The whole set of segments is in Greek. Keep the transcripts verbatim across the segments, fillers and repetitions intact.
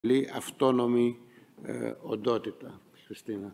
αυτόνομη ε, οντότητα. Χριστίνα.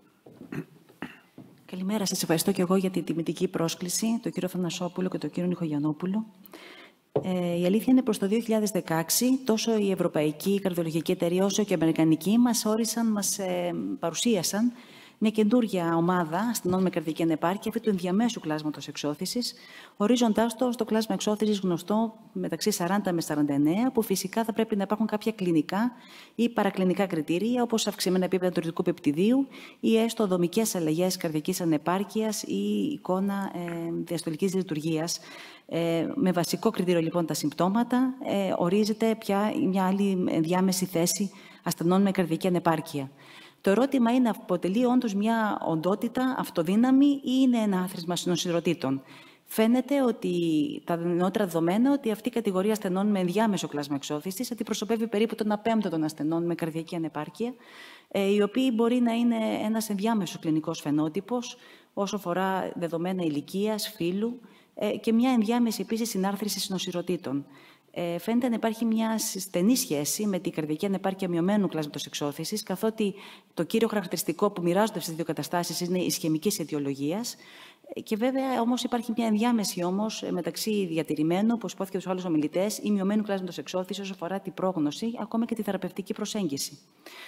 Καλημέρα. Σας ευχαριστώ και εγώ για την τιμητική πρόσκληση, τον κύριο Θανασόπουλο και τον κύριο Νιχογιαννόπουλο. Ε, η αλήθεια είναι προς το δύο χιλιάδες δεκαέξι, τόσο η Ευρωπαϊκή Καρδιολογική Εταιρεία όσο και η Αμερικανική μας όρισαν, μας ε, παρουσίασαν μια καινούργια ομάδα ασθενών με καρδιακή ανεπάρκεια αυτού του ενδιαμέσου κλάσματος εξώθησης, ορίζοντάς το στο κλάσμα εξώθησης γνωστό μεταξύ σαράντα με σαράντα εννέα, που φυσικά θα πρέπει να υπάρχουν κάποια κλινικά ή παρακλινικά κριτήρια, όπως αυξημένα επίπεδα του ορυκτικού πεπτιδίου ή έστω δομικές αλλαγές καρδιακής ανεπάρκειας ή εικόνα ε, διαστολικής λειτουργίας. Ε, με βασικό κριτήριο λοιπόν τα συμπτώματα, ε, ορίζεται πια μια άλλη ενδιάμεση θέση ασθενών με καρδιακή ανεπάρκεια. Το ερώτημα είναι, αποτελεί όντως μια οντότητα αυτοδύναμη ή είναι ένα άθροισμα συνοσυρωτήτων. Φαίνεται ότι τα νεότερα δεδομένα ότι αυτή η κατηγορία ασθενών με ενδιάμεσο κλάσμα εξώθησης αντιπροσωπεύει περίπου τον απέμπτο των ασθενών με καρδιακή ανεπάρκεια, οι οποίοι μπορεί να είναι ένας ενδιάμεσος κλινικός φαινότυπος όσο αφορά δεδομένα ηλικίας, φύλου και μια ενδιάμεση επίσης συνάρθρωση συνοσυρωτήτων. Ε, φαίνεται να υπάρχει μια στενή σχέση με την καρδιακή ανεπάρκεια μειωμένου κλάσματος εξώθησης, καθότι το κύριο χαρακτηριστικό που μοιράζονται στις δύο καταστάσεις είναι ισχαιμικής αιτιολογίας. Και βέβαια όμως υπάρχει μια ενδιάμεση όμως μεταξύ διατηρημένου, όπως υπόθηκε στους άλλους ομιλητές, ή μειωμένου κλάσματος εξώθησης όσο αφορά την πρόγνωση, ακόμα και τη θεραπευτική προσέγγιση.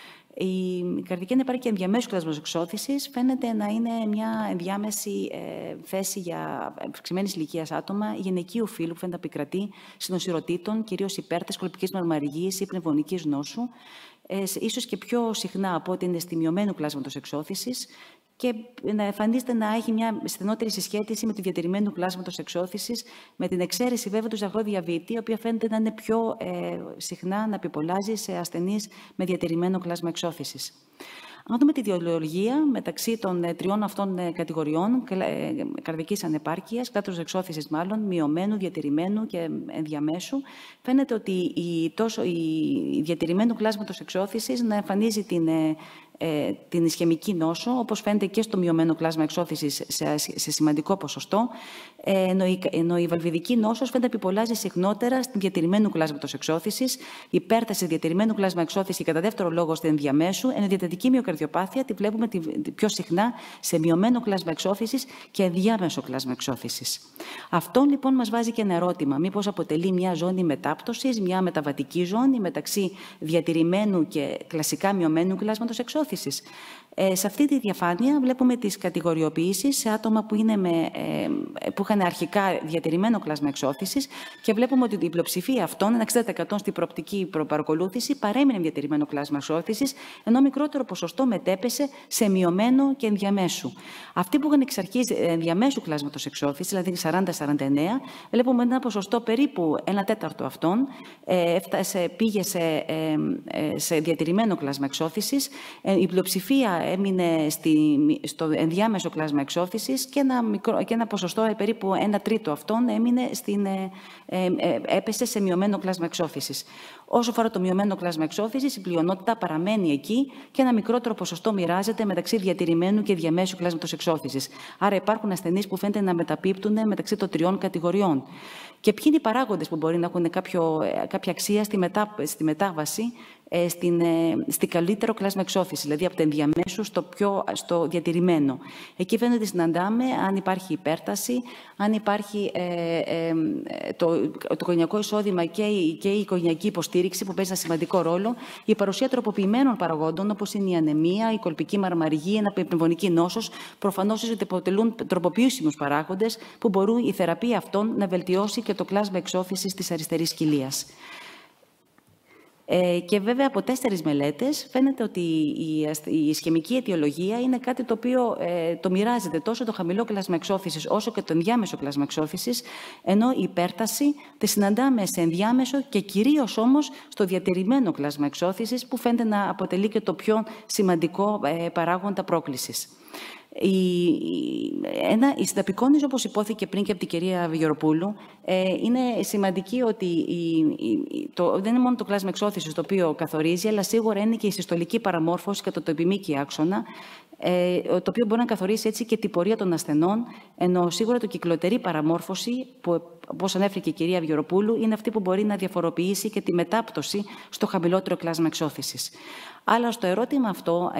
Η καρδιακή ανεπάρκεια ενδιαμέσου κλάσματος εξώθησης φαίνεται να είναι μια ενδιάμεση ε, θέση για αυξημένης ηλικίας άτομα, γυναικείου φύλου που φαίνεται να επικρατεί, συνοσυρωτήτων, κυρίως υπέρτες, κολπικής μαρμαριγής ή πνευμονικής νόσου, ε, ίσως και πιο συχνά από ό,τι είναι στη μειωμένου κλάσματος εξώθησης, και να εμφανίζεται να έχει μια στενότερη συσχέτιση με τη διατηρημένου κλάσματος εξώθησης, με την εξαίρεση βέβαια του ζαχαρό διαβήτη, η οποία φαίνεται να είναι πιο ε, συχνά να επιπολάζει σε ασθενείς με διατηρημένο κλάσμα εξώθησης. Αν δούμε τη ιδεολογία μεταξύ των ε, τριών αυτών ε, κατηγοριών, ε, καρδιακής ανεπάρκειας, κλάσματος εξώθησης μάλλον, μειωμένου, διατηρημένου και ενδιαμέσου, φαίνεται ότι η, τόσο, η διατηρημένου κλάσματος εξώθησης να εμφανίζει την ε, Ε, την ισχαιμική νόσο, όπως φαίνεται και στο μειωμένο κλάσμα εξώθησης σε, σε σημαντικό ποσοστό, ε, ενώ, η, ενώ η βαλβιδική νόσος φαίνεται να επιπολάζει συχνότερα στην διατηρημένου κλάσματος εξώθησης, υπέρταση διατηρημένου κλάσμα εξώθηση κατά δεύτερο λόγο στην ενδιαμέσου, ενώ η διατατική μυοκαρδιοπάθεια τη βλέπουμε τη, τη, πιο συχνά σε μειωμένο κλάσμα εξώθησης και ενδιάμεσο κλάσμα εξώθησης. Αυτό λοιπόν μας βάζει και ένα ερώτημα. Μήπως αποτελεί μια ζώνη μετάπτωσης, μια μεταβατική ζώνη μεταξύ διατηρημένου και κλασικά μειωμένου κλάσματος εξώθησης. Ε, σε αυτή τη διαφάνεια βλέπουμε τις κατηγοριοποιήσεις σε άτομα που, είναι με, ε, που είχαν αρχικά διατηρημένο κλάσμα εξώθησης και βλέπουμε ότι η πλειοψηφία αυτών, ένα εξήντα τοις εκατό στην προοπτική παρακολούθηση, παρέμεινε διατηρημένο κλάσμα εξώθησης, ενώ μικρότερο ποσοστό μετέπεσε σε μειωμένο και ενδιαμέσου. Αυτοί που είχαν εξ αρχής ενδιαμέσου κλάσματος εξώθησης, δηλαδή σαράντα με σαράντα εννέα, βλέπουμε ένα ποσοστό περίπου ένα τέταρτο αυτών ε, έφτασε, πήγε σε, ε, ε, σε διατηρημένο κλάσμα εξώθησης. Η πλειοψηφία έμεινε στη, στο ενδιάμεσο κλάσμα εξώθησης και ένα, μικρό, και ένα ποσοστό, περίπου ένα τρίτο αυτών, έμεινε στην, ε, ε, έπεσε σε μειωμένο κλάσμα εξώθησης. Όσο αφορά το μειωμένο κλάσμα εξώθησης, η πλειονότητα παραμένει εκεί και ένα μικρότερο ποσοστό μοιράζεται μεταξύ διατηρημένου και διαμέσου κλάσματος εξώθησης. Άρα υπάρχουν ασθενείς που φαίνεται να μεταπίπτουν μεταξύ των τριών κατηγοριών. Και ποιοι είναι οι παράγοντες που μπορεί να έχουν κάποιο, κάποια αξία στη, μετά, στη μετάβαση ε, στην, ε, στη καλύτερο κλάσμα εξώθηση, δηλαδή από το ενδιαμέσου στο, πιο, στο διατηρημένο. Εκεί φαίνεται ότι συναντάμε αν υπάρχει υπέρταση, αν υπάρχει ε, ε, το, το οικογενειακό εισόδημα και η, και η οικογενειακή υποστήριξη που παίζει ένα σημαντικό ρόλο, η παρουσία τροποποιημένων παραγόντων όπως είναι η ανεμία, η κολπική μαρμαριγή, η πνευμονική νόσος, προφανώς ότι αποτελούν τροποποιήσιμους παράγοντες που μπορούν η θεραπεία αυτών να βελτιώσει και το κλάσμα εξώθησης της αριστερής κοιλίας. Ε, και βέβαια από τέσσερις μελέτες φαίνεται ότι η, η ισχαιμική αιτιολογία είναι κάτι το οποίο ε, το μοιράζεται τόσο το χαμηλό κλάσμα εξώθησης όσο και το ενδιάμεσο κλάσμα εξώθησης, ενώ η υπέρταση τη συναντάμε σε ενδιάμεσο και κυρίως όμως στο διατηρημένο κλάσμα εξώθησης, που φαίνεται να αποτελεί και το πιο σημαντικό ε, παράγοντα πρόκλησης. Η, ένα, η συνταπικόνηση, όπως υπόθηκε πριν και από την κυρία Βιγεροπούλου, ε, είναι σημαντική ότι η, η, το, δεν είναι μόνο το κλάσμα εξώθησης το οποίο καθορίζει, αλλά σίγουρα είναι και η συστολική παραμόρφωση κατά το επιμήκη άξονα, ε, το οποίο μπορεί να καθορίσει έτσι και την πορεία των ασθενών, ενώ σίγουρα το κυκλοτερή παραμόρφωση που όπως ανέφερε και η κυρία Βιοροπούλου, είναι αυτή που μπορεί να διαφοροποιήσει και τη μετάπτωση στο χαμηλότερο κλάσμα εξώθησης. Αλλά στο ερώτημα αυτό,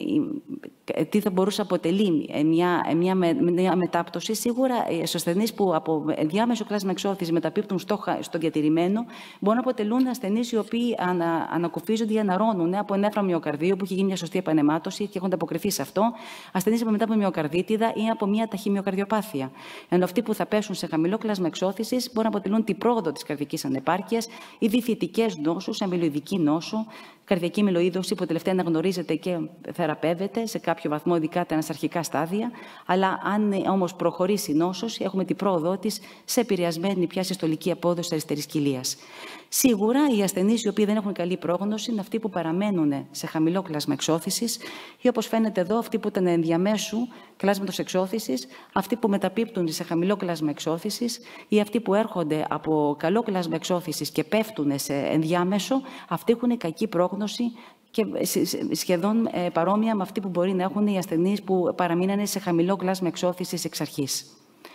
ε, τι θα μπορούσε να αποτελεί μια, μια, μια μετάπτωση, σίγουρα στους ασθενείς που από διάμεσο κλάσμα εξώθησης μεταπίπτουν στο, στο διατηρημένο, μπορούν να αποτελούν ασθενείς οι οποίοι ανα, ανακουφίζονται ή αναρρώνουν από ενέφρα μυοκαρδίου, που έχει γίνει μια σωστή επαναιμάτωση και έχουν ανταποκριθεί σε αυτό, ασθενείς από μετά από μυοκαρδίτιδα ή από μια ταχύ μυοκαρδιοπάθεια. Ενώ αυτοί που θα πέσουν σε χαμηλό κλάσμα εξώθησης μπορούν να αποτελούν την πρόοδο της καρδικής ανεπάρκειας ή διθυητικές νόσους, αμυλοειδική νόσο, καρδιακή μυλοείδωση που τελευταία αναγνωρίζεται και θεραπεύεται σε κάποιο βαθμό, ειδικά τα ανασαρχικά στάδια. Αλλά αν όμως προχωρήσει η νόσος, έχουμε την πρόοδό της σε επηρεασμένη πια συστολική απόδοση αριστερής κοιλίας. Σίγουρα οι ασθενείς οι οποίοι δεν έχουν καλή πρόγνωση είναι αυτοί που παραμένουν σε χαμηλό κλάσμα εξώθησης ή, όπως φαίνεται εδώ, αυτοί που ήταν ενδιαμέσου κλάσματος εξώθησης, αυτοί που μεταπίπτουν σε χαμηλό κλάσμα εξώθησης ή αυτοί που έρχονται από καλό κλάσμα εξώθησης και πέφτουν σε ενδιάμεσο, αυτοί έχουν κακή πρόγνωση και σχεδόν παρόμοια με αυτοί που μπορεί να έχουν οι ασθενείς που παραμείνανε σε χαμηλό κλάσμα εξώθησης εξ αρχής.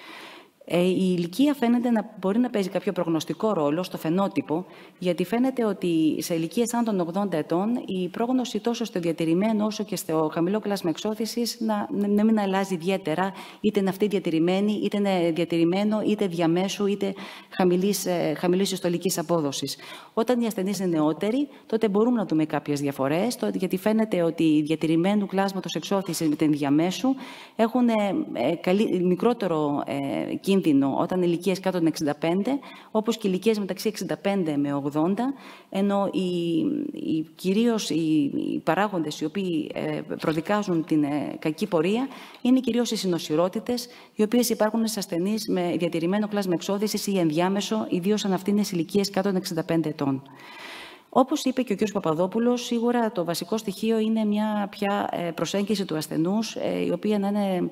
Η ηλικία φαίνεται να μπορεί να παίζει κάποιο προγνωστικό ρόλο στο φαινότυπο, γιατί φαίνεται ότι σε ηλικίες άνω των ογδόντα ετών η πρόγνωση τόσο στο διατηρημένο όσο και στο χαμηλό κλάσμα εξώθησης να, να μην αλλάζει ιδιαίτερα, είτε είναι αυτή διατηρημένη, είτε είναι διατηρημένο, είτε διαμέσου, είτε χαμηλής, χαμηλής συστολικής απόδοσης. Όταν οι ασθενείς είναι νεότεροι, τότε μπορούμε να δούμε κάποιες διαφορές, γιατί φαίνεται ότι οι διατηρημένου κλάσματος εξώθησης με την διαμέσου έχουν ε, καλύ, μικρότερο ε, κίνδυνο όταν ηλικίες κάτω των εξήντα πέντε, όπως και ηλικίες μεταξύ εξήντα πέντε με ογδόντα, ενώ οι, οι, κυρίως οι, οι παράγοντες οι οποίοι ε, προδικάζουν την ε, κακή πορεία είναι κυρίως οι συνοσυρότητες, οι οποίες υπάρχουν σε ασθενείς με διατηρημένο κλάσμα εξώθησης ή ενδιάμεσο, ιδίως αν αυτή είναι σε ηλικίες κάτω των εξήντα πέντε ετών. Όπως είπε και ο κ. Παπαδόπουλος, σίγουρα το βασικό στοιχείο είναι μια πια προσέγγιση του ασθενούς, η οποία να είναι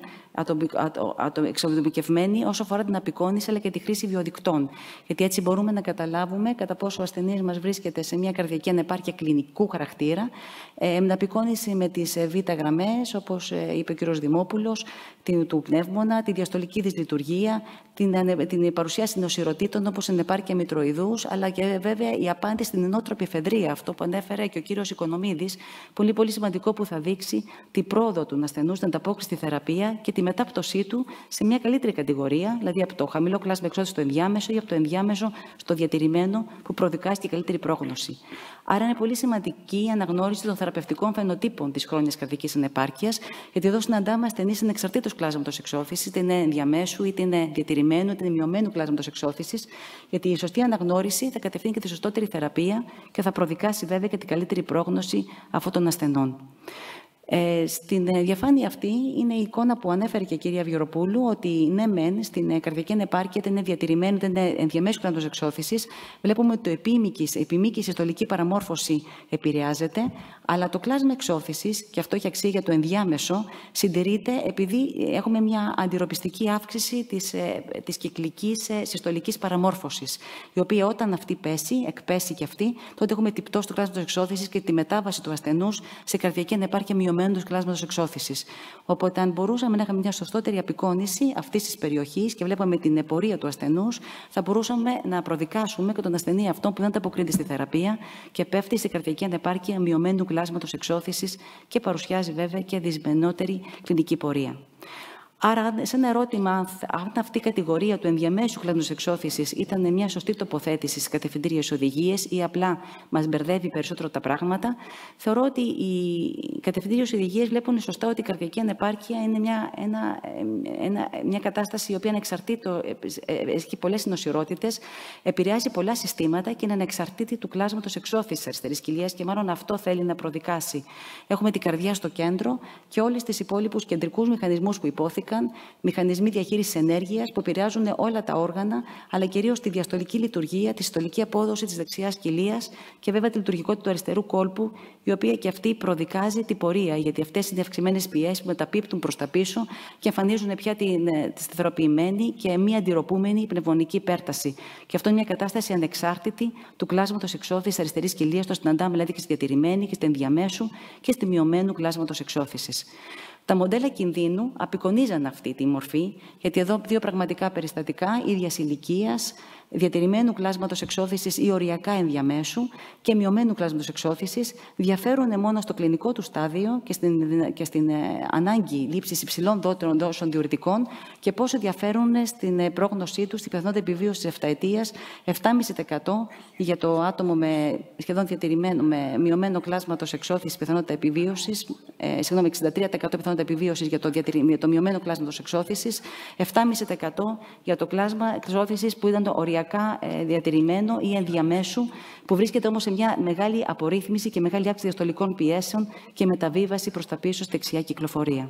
εξατομικευμένη όσο αφορά την απεικόνηση αλλά και τη χρήση βιοδικτών. Γιατί έτσι μπορούμε να καταλάβουμε κατά πόσο ο ασθενής μας βρίσκεται σε μια καρδιακή ανεπάρκεια κλινικού χαρακτήρα, με απεικόνηση με τις β' γραμμές, όπως είπε ο κ. Δημόπουλος, του πνεύμονα, τη διαστολική δυσλειτουργία, την, την παρουσία συνοσυρωτήτων όπως ανεπάρκεια μητροειδούς, αλλά και βέβαια η απάντηση στην ενότροπη εφεδρεία, αυτό που ανέφερε και ο κύριος Οικονομίδης, πολύ πολύ σημαντικό, που θα δείξει την πρόοδο του ασθενούς, την ανταπόκριση στη θεραπεία και τη μετάπτωσή του σε μια καλύτερη κατηγορία, δηλαδή από το χαμηλό κλάσμα εξώθησης στο ενδιάμεσο ή από το ενδιάμεσο στο διατηρημένο, που προδικάζει και καλύτερη πρόγνωση. Άρα είναι πολύ σημαντική η αναγνώριση των θεραπευτικών φαινοτύπων της χρόνιας καρδικής ανεπάρκειας, γιατί εδώ συναντάμε ασθενείς ανεξαρτήτως κλάσματος εξώθησης, είτε είναι ενδιαμέσου, είτε είναι διατηρημένου, είτε είναι μειωμένου κλάσματος εξώθησης, γιατί η σωστή αναγνώριση θα κατευθύνει και τη σωστότερη θεραπεία και θα προδικάσει βέβαια και την καλύτερη πρόγνωση αυτών των ασθενών. Ε, στην διαφάνεια αυτή είναι η εικόνα που ανέφερε και η κυρία Βιοροπούλου, ότι ναι, μεν στην καρδιακή ανεπάρκεια είτε είναι διατηρημένη είτε είναι ενδιαμέσου κλάσματος εξώθησης, βλέπουμε ότι το επιμήκη συστολική παραμόρφωση επηρεάζεται, αλλά το κλάσμα εξώθησης, και αυτό έχει αξία για το ενδιάμεσο, συντηρείται επειδή έχουμε μια αντιρροπιστική αύξηση της, της κυκλικής συστολικής παραμόρφωσης, η οποία όταν αυτή πέσει, εκπέσει και αυτή, τότε έχουμε την πτώση του κλάσματος εξώθησης και τη μετάβαση του ασθενούς σε καρδιακή ανεπάρκεια μειωμένου κλάσματος εξώθησης. Οπότε, αν μπορούσαμε να είχαμε μια σωστότερη απεικόνηση αυτής της περιοχής και βλέπαμε την πορεία του ασθενούς, θα μπορούσαμε να προδικάσουμε και τον ασθενή αυτό που δεν ανταποκρίνεται στη θεραπεία και πέφτει σε καρδιακή ανεπάρκεια μειωμένου κλάσματος εξώθησης και παρουσιάζει βέβαια και δυσμενότερη κλινική πορεία. Άρα, σε ένα ερώτημα, αν αυτή η κατηγορία του ενδιαμέσου κλάσματος εξώθησης ήταν μια σωστή τοποθέτηση στις κατευθυντήριες οδηγίες ή απλά μας μπερδεύει περισσότερο τα πράγματα, θεωρώ ότι οι κατευθυντήριες οδηγίες βλέπουν σωστά ότι η καρδιακή ανεπάρκεια είναι μια, ένα, ένα, μια κατάσταση η οποία ανεξαρτήτω, έχει πολλές συνοσυρότητες, επηρεάζει πολλά συστήματα και είναι ανεξαρτήτη του κλάσματος εξώθησης της αριστερής κοιλίας και μάλλον αυτό θέλει να προδικάσει. Έχουμε την καρδιά στο κέντρο και όλες τις υπόλοιπους κεντρικούς μηχανισμούς που υπόθηκαν. Μηχανισμοί διαχείρισης ενέργειας που επηρεάζουν όλα τα όργανα, αλλά κυρίως τη διαστολική λειτουργία, τη συστολική απόδοση της δεξιάς κοιλίας και βέβαια τη λειτουργικότητα του αριστερού κόλπου, η οποία και αυτή προδικάζει την πορεία, γιατί αυτές είναι οι αυξημένες πιέσεις που μεταπίπτουν προς τα πίσω και εμφανίζουν πια την, τη σταθεροποιημένη και μη αντιρροπούμενη πνευμονική υπέρταση. Και αυτό είναι μια κατάσταση ανεξάρτητη του κλάσματος εξώθησης αριστερής κοιλίας, το συναντάμε δηλαδή και στη διατηρημένη και στη ενδιαμέσου και στη μειωμένου κλάσματος εξώθησης. Τα μοντέλα κινδύνου απεικονίζαν αυτή τη μορφή, γιατί εδώ δύο πραγματικά περιστατικά ίδιας ηλικίας, διατηρημένου κλάσματος εξώθησης ή οριακά ενδιαμέσου και μειωμένου κλάσματος εξώθησης διαφέρουν μόνο στο κλινικό του στάδιο και στην, και στην ε, ανάγκη λήψης υψηλών δόσεων διουρητικών και πόσο διαφέρουν στην πρόγνωσή του, στην πιθανότητα επιβίωσης επταετίας, επτά κόμμα πέντε τοις εκατό για το άτομο με σχεδόν διατηρημένο, με μειωμένο κλάσματος εξώθησης, πιθανότητα επιβίωσης, ε, συγγνώμη, εξήντα τρία τοις εκατό πιθανότητα επιβίωσης για το, για το μειωμένο κλάσματος εξώθησης, επτά κόμμα πέντε τοις εκατό για το κλάσμα εξώθησης που ήταν το οριακά διατηρημένο ή ενδιαμέσου, που βρίσκεται όμως σε μια μεγάλη απορρίθμιση και μεγάλη αύξηση διαστολικών πιέσεων και μεταβίβαση προς τα πίσω στη δεξιά κυκλοφορία.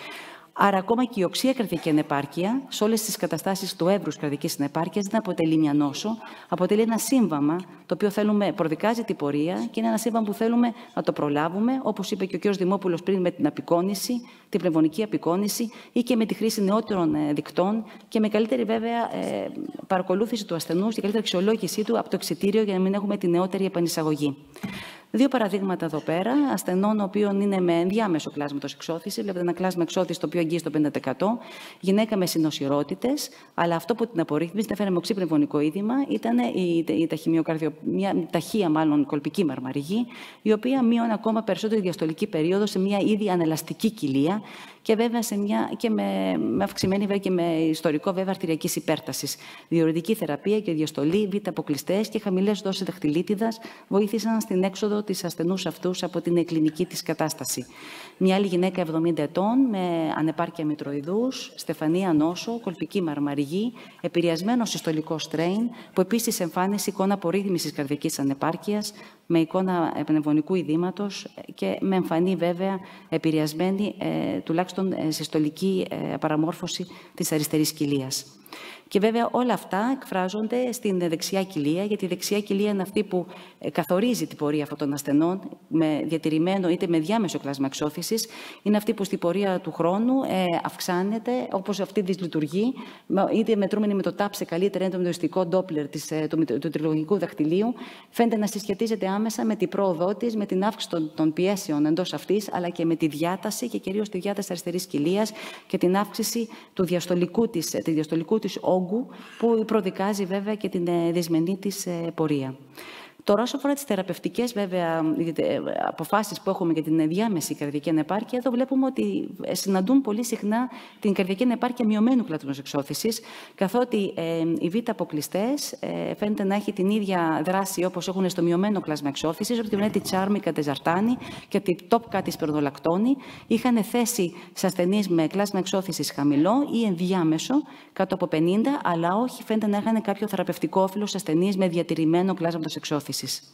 Άρα, ακόμα και η οξία καρδιακή ανεπάρκεια, σε όλες τις καταστάσεις του εύρους καρδιακής ανεπάρκειας, δεν αποτελεί μια νόσο, αποτελεί ένα σύμβαμα το οποίο θέλουμε, προδικάζει την πορεία και είναι ένα σύμβαμα που θέλουμε να το προλάβουμε, όπως είπε και ο κ. Δημόπουλος πριν, με την απεικόνηση, την πνευμονική απεικόνηση ή και με τη χρήση νεότερων δικτών και με καλύτερη βέβαια παρακολούθηση του ασθενούς και καλύτερη αξιολόγησή του από το εξιτήριο για να μην έχουμε τη νεότερη επανεισαγωγή. Δύο παραδείγματα εδώ πέρα, ασθενών, οποίων είναι με ενδιάμεσο κλάσματος εξώθηση. Βλέπετε ένα κλάσμα εξώθηση το οποίο αγγίζει το πενήντα τοις εκατό. Γυναίκα με συνοσιρότητες, αλλά αυτό που την απορρίθμισε, την έφερε με οξύ πνευμονικό είδημα, ήταν η, η ταχυμιοκαρδιο, μια ταχεία μάλλον κολπική μαρμαριγή, η οποία μείωνε ακόμα περισσότερο τη διαστολική περίοδο σε μια ήδη ανελαστική κοιλία και βέβαια σε μια, και με, με αυξημένη βέβαια και με ιστορικό βέβαια αρτηριακής υπέρτασης. Διουρητική θεραπεία και διαστολή, β' αποκλειστές και χαμηλές δόσεις δαχτυλίτιδας βοήθησαν στην έξοδο της ασθενούς αυτούς από την κλινική της κατάσταση. Μια άλλη γυναίκα εβδομήντα ετών με ανεπάρκεια μητροειδούς, στεφανία νόσο, κολπική μαρμαριγή, επηρεασμένο συστολικό στρέιν, που επίσης εμφάνισε εικόνα απορρίθμισης καρδιακής ανεπάρκειας, με εικόνα πνευμονικού ειδήματος και με εμφανή βέβαια επηρεασμένη ε, τουλάχιστον ε, συστολική ε, παραμόρφωση της αριστερής κοιλίας. Και βέβαια όλα αυτά εκφράζονται στην δεξιά κοιλία, γιατί η δεξιά κοιλία είναι αυτή που καθορίζει την πορεία αυτών των ασθενών, με διατηρημένο είτε με διάμεσο κλάσμα εξώθησης. Είναι αυτή που στην πορεία του χρόνου ε, αυξάνεται, όπως αυτή δυσλειτουργεί, είτε μετρούμενη με το τάψε καλύτερα, είτε με το ιστικό ντόπλερ της, του, του, του τριλογικού δαχτυλίου, φαίνεται να συσχετίζεται άμεσα με την πρόοδό της, με την αύξηση των, των πιέσεων εντός αυτής, αλλά και με τη διάταση και κυρίως τη διάταση αριστερής κοιλίας και την αύξηση του διαστολικού της, τη διαστολικού της όγκου, που προδικάζει βέβαια και την δυσμενή της πορεία. Τώρα, όσο αφορά τις θεραπευτικές βέβαια αποφάσεις που έχουμε για την διάμεση καρδιακή ανεπάρκεια, εδώ βλέπουμε ότι συναντούν πολύ συχνά την καρδιακή ανεπάρκεια μειωμένου κλάσματος εξώθησης, καθότι ε, οι β' αποκλειστές ε, φαίνεται να έχει την ίδια δράση όπως έχουν στο μειωμένο κλάσμα εξώθησης, από τη Βενέτη Τσάρμη, Κατεζαρτάνη και τη Τόπκα της Περδολακτώνη είχαν θέση σε ασθενείς με κλάσμα εξώθησης χαμηλό ή ενδιάμεσο, κάτω από πενήντα, αλλά όχι φαίνεται να είχαν κάποιο θεραπευτικό όφελο σε ασθενείς με διατηρημένο κλάσματος εξώθησης.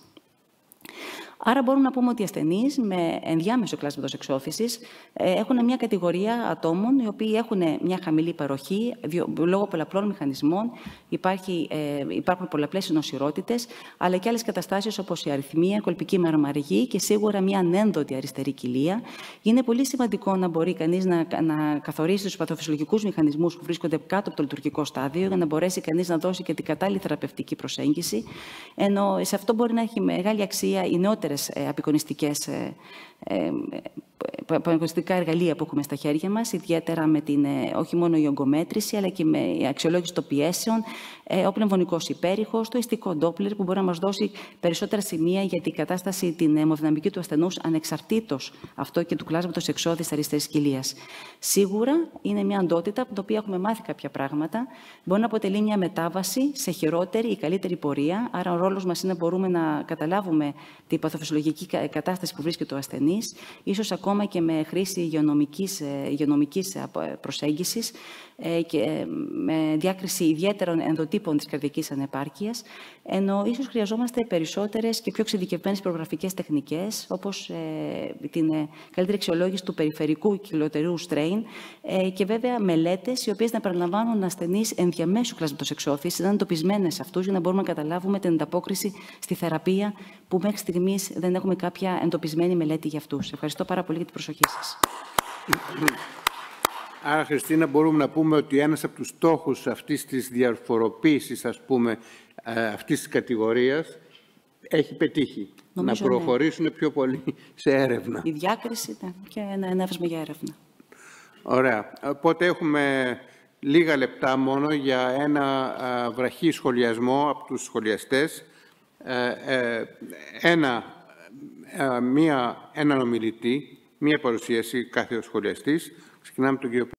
Άρα μπορούμε να πούμε ότι οι ασθενείς με ενδιάμεσο κλάσματος εξώθησης έχουν μια κατηγορία ατόμων οι οποίοι έχουν μια χαμηλή παροχή λόγω πολλαπλών μηχανισμών. Υπάρχει, ε, υπάρχουν πολλαπλές συνοσιρότητες, αλλά και άλλες καταστάσεις όπως η αρρυθμία, κολπική μαρμαριγή και σίγουρα μια ανένδοτη αριστερή κοιλία. Είναι πολύ σημαντικό να μπορεί κανείς να, να καθορίσει τους παθοφυσιολογικούς μηχανισμούς που βρίσκονται κάτω από το λειτουργικό στάδιο, για να μπορέσει κανείς να δώσει και την κατάλληλη θεραπευτική προσέγγιση. Ενώ σε αυτό μπορεί να έχει μεγάλη αξία οι νεότερες απεικονιστικές απεικονιστικά εργαλεία που έχουμε στα χέρια μας, ιδιαίτερα με την, όχι μόνο η ογκομέτρηση, αλλά και με η αξιολόγηση των πιέσεων, ο πνευμονικός υπέρηχος, το ιστικό ντόπλερ, που μπορεί να μας δώσει περισσότερα σημεία για την κατάσταση, την αιμοδυναμική του ασθενούς, ανεξαρτήτως αυτό και του κλάσματος εξώθησης αριστερής κοιλίας. Σίγουρα είναι μια οντότητα από την οποία έχουμε μάθει κάποια πράγματα. Μπορεί να αποτελεί μια μετάβαση σε χειρότερη ή καλύτερη πορεία. Άρα, ο ρόλος μας είναι να μπορούμε να καταλάβουμε την παθοφυσιολογική κατάσταση που βρίσκεται ο ασθενής, ίσως ακόμα και με χρήση υγειονομικής, υγειονομικής προσέγγισης και με διάκριση ιδιαίτερων ενδοτύπων της καρδιακής ανεπάρκειας, ενώ ίσως χρειαζόμαστε περισσότερες και πιο εξειδικευμένες προγραφικές τεχνικές, όπως ε, την καλύτερη αξιολόγηση του περιφερικού κυκλοτερού strain ε, και βέβαια μελέτες οι οποίες να περιλαμβάνουν ασθενείς ενδιαμέσου κλάσματος εξώθησης, να είναι εντοπισμένες αυτούς για να μπορούμε να καταλάβουμε την ανταπόκριση στη θεραπεία που μέχρι στιγμής δεν έχουμε κάποια εντοπισμένη μελέτη για αυτούς. Ευχαριστώ πάρα πολύ για την προσοχή σας. Άρα, Χριστίνα, μπορούμε να πούμε ότι ένας από τους στόχους αυτής της διαφοροποίησης, ας πούμε, αυτής της κατηγορίας, έχει πετύχει. Νομίζω να προχωρήσουν ναι. πιο πολύ σε έρευνα. Η διάκριση ναι, και ένα ενέβασμα για έρευνα. Ωραία. Οπότε έχουμε λίγα λεπτά μόνο για ένα α, βραχή σχολιασμό από τους σχολιαστές. Ε, ε, ένα, ε, μία, έναν ομιλητή, μία παρουσίαση κάθε σχολιαστής. Ξεκινάμε τον κύριο